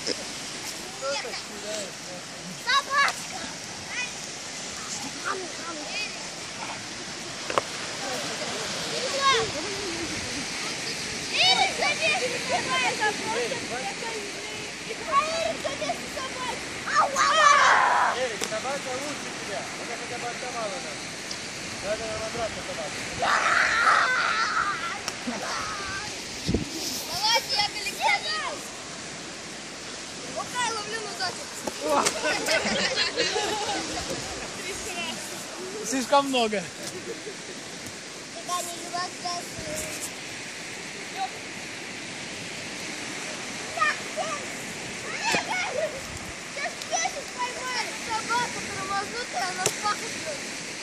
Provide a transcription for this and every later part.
Собачка! Эрик, садись, давай, Эрик, собака лучше тебя. Она хотя бы отдавала нас. Надо нам обратно собаку. Давайте, я коллекционирую. Пока я ловлю на Слишком много. Сейчас песик поймали. Собака тормознутая, она в паху бьет.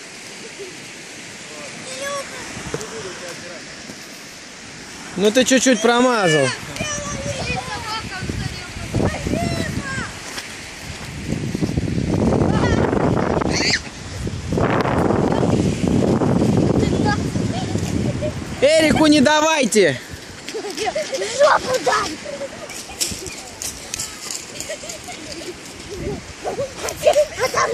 Ну ты чуть-чуть промазал. Эрику не давайте! Жопу дай! А там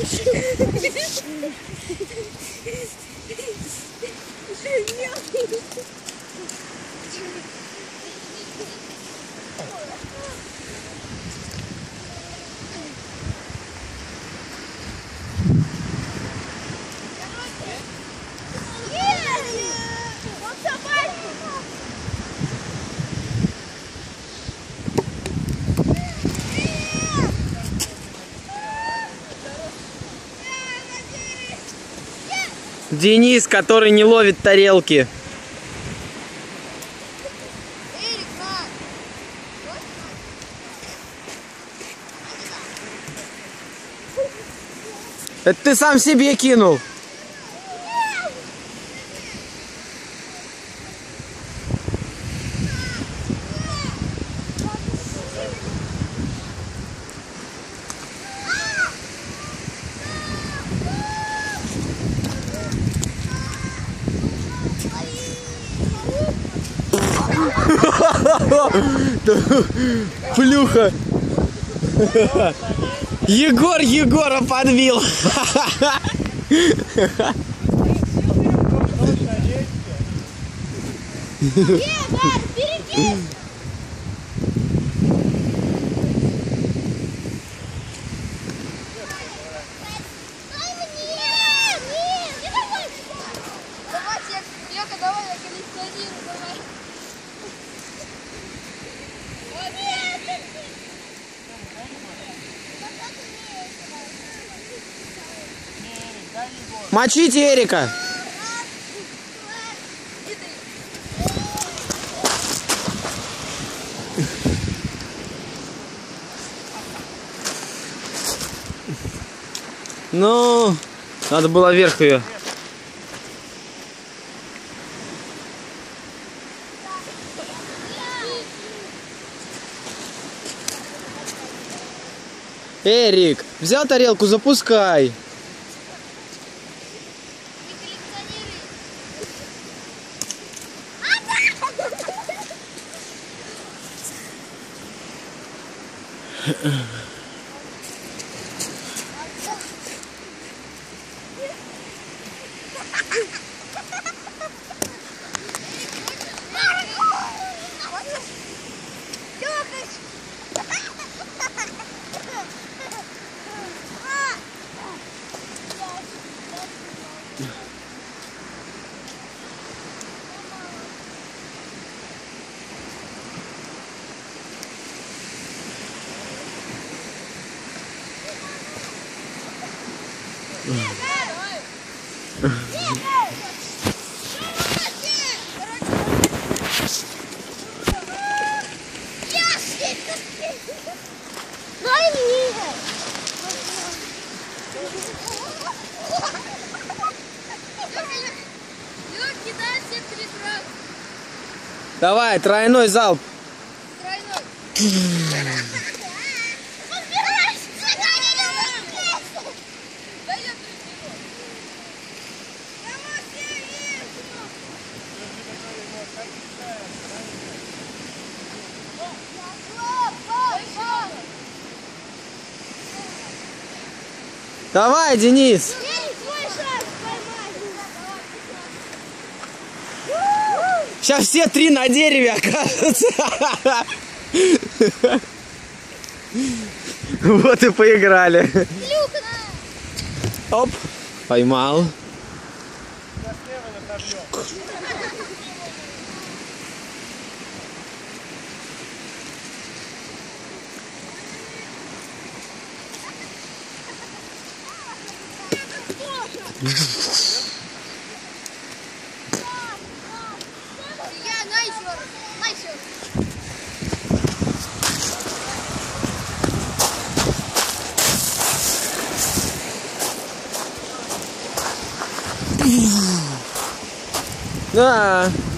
Денис, который не ловит тарелки. Эрик, на! Это ты сам себе кинул. Плюха. Егор Егора подбил. Давай, я коллекционирую, давай. Мочите Эрика. Ну, надо было вверх ее. Эрик, взял тарелку, запускай. Давай, тройной залп. Давай, Денис. Твой шанс поймать. Сейчас все три на дереве окажутся. Вот и поиграли. Люка. Оп, поймал. Сейчас слева направлем. Я на еще раз. На еще раз. Да.